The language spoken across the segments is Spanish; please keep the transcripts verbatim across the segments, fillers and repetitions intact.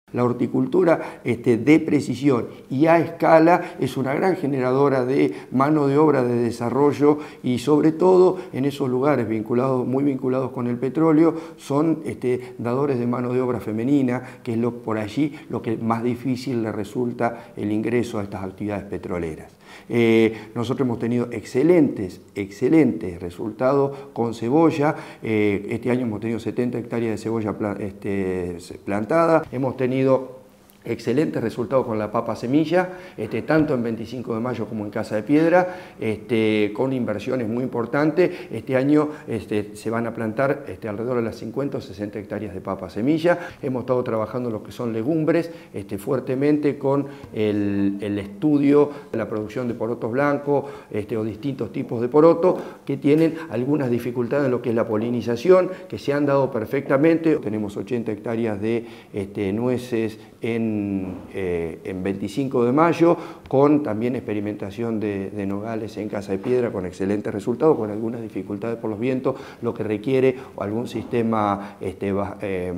La horticultura este, de precisión y a escala es una gran generadora de mano de obra, de desarrollo y sobre todo en esos lugares vinculados, muy vinculados con el petróleo, son este, dadores de mano de obra femenina, que es lo, por allí lo que más difícil le resulta el ingreso a estas actividades petroleras. Eh, nosotros hemos tenido excelentes, excelentes resultados con cebolla. Eh, este año hemos tenido setenta hectáreas de cebolla este, plantada. Hemos tenido excelentes resultados con la papa semilla, este, tanto en veinticinco de mayo como en Casa de Piedra, este, con inversiones muy importantes. Este año este, se van a plantar este, alrededor de las cincuenta o sesenta hectáreas de papa semilla. Hemos estado trabajando en lo que son legumbres este, fuertemente con el, el estudio de la producción de porotos blancos este, o distintos tipos de porotos que tienen algunas dificultades en lo que es la polinización, que se han dado perfectamente. Tenemos ochenta hectáreas de este, nueces en Eh, en veinticinco de mayo, con también experimentación de, de nogales en Casa de Piedra, con excelentes resultados, con algunas dificultades por los vientos, lo que requiere algún sistema este, eh,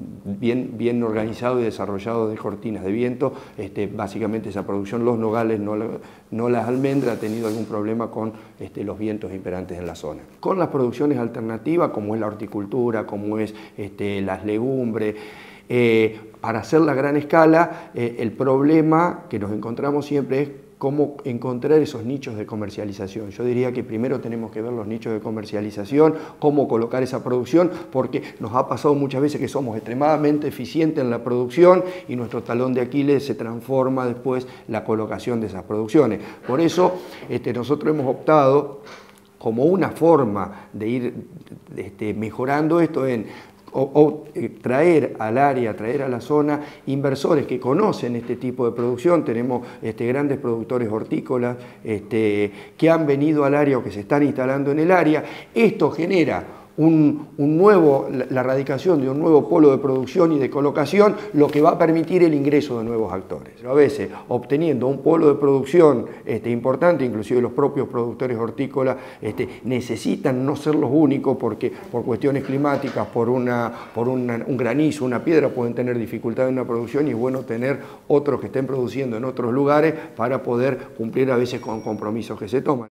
bien, bien organizado y desarrollado de cortinas de viento. Este, básicamente esa producción, los nogales, no, no las almendras, ha tenido algún problema con este, los vientos imperantes en la zona. Con las producciones alternativas, como es la horticultura, como es este, las legumbres, Eh, para hacerla a gran escala, eh, el problema que nos encontramos siempre es cómo encontrar esos nichos de comercialización. Yo diría que primero tenemos que ver los nichos de comercialización, cómo colocar esa producción, porque nos ha pasado muchas veces que somos extremadamente eficientes en la producción y nuestro talón de Aquiles se transforma después la colocación de esas producciones. Por eso este, nosotros hemos optado como una forma de ir este, mejorando esto en O, o eh, traer al área, traer a la zona inversores que conocen este tipo de producción. Tenemos este, grandes productores hortícolas este, que han venido al área o que se están instalando en el área. Esto genera un, un nuevo, la, la radicación de un nuevo polo de producción y de colocación, lo que va a permitir el ingreso de nuevos actores. A veces, obteniendo un polo de producción este, importante, inclusive los propios productores hortícolas este, necesitan no ser los únicos porque por cuestiones climáticas, por, una, por una, un granizo, una piedra, pueden tener dificultad en una producción y es bueno tener otros que estén produciendo en otros lugares para poder cumplir a veces con compromisos que se toman.